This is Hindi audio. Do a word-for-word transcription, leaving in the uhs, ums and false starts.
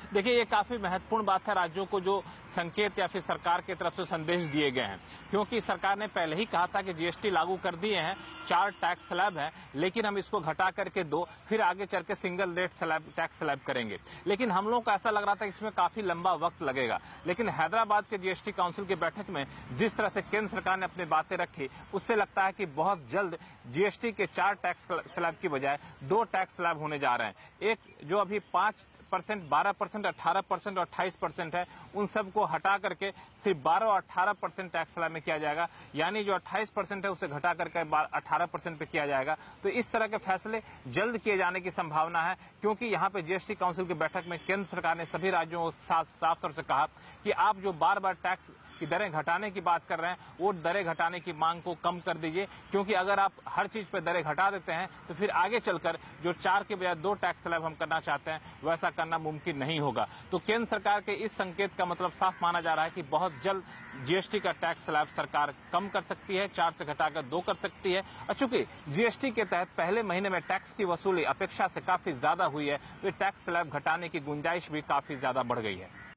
देखिए, ये काफी महत्वपूर्ण बात है। राज्यों को जो संकेत या फिर सरकार की तरफ से संदेश दिए गए हैं, क्योंकि सरकार ने पहले ही कहा था कि जीएसटी लागू कर दिए हैं, चार टैक्स स्लैब है, लेकिन हम इसको घटा करके दो, फिर आगे चल के single rate slab tax slab करेंगे। लेकिन हम लोगों को ऐसा लग रहा था कि इसमें काफी लंबा वक्त लगेगा। लेकिन हैदराबाद के जीएसटी काउंसिल की बैठक में जिस तरह से केंद्र सरकार ने अपनी बातें रखी, उससे लगता है कि बहुत जल्द जीएसटी के चार टैक्स स्लैब की बजाय दो टैक्स स्लैब होने जा रहे हैं। एक जो अभी पांच परसेंट, बारह परसेंट, अठारह परसेंट और अट्ठाईस परसेंट है, उन सबको हटा करके सिर्फ बारह और अठारह परसेंट टैक्स स्लैब में किया जाएगा। यानी जो अट्ठाईस परसेंट है उसे घटा करके अठारह परसेंट पे किया जाएगा। तो इस तरह के फैसले जल्द किए जाने की संभावना है, क्योंकि यहाँ पे जीएसटी काउंसिल की बैठक में केंद्र सरकार ने सभी राज्यों को साफ साफ तौर से कहा कि आप जो बार बार टैक्स की दरें घटाने की बात कर रहे हैं, वो दरें घटाने की मांग को कम कर दीजिए, क्योंकि अगर आप हर चीज पे दरें घटा देते हैं तो फिर आगे चलकर जो चार के बजाय दो टैक्स स्लैब हम करना चाहते हैं, वैसा करना मुमकिन नहीं होगा। तो केंद्र सरकार के इस संकेत का मतलब साफ माना जा रहा है कि बहुत जल्द जीएसटी का टैक्स स्लैब सरकार कम कर सकती है, चार से घटाकर दो कर सकती है। चूंकि जीएसटी के तहत पहले महीने में टैक्स की वसूली अपेक्षा से काफी ज्यादा हुई है, तो टैक्स स्लैब घटाने की गुंजाइश भी काफी ज्यादा बढ़ गई है।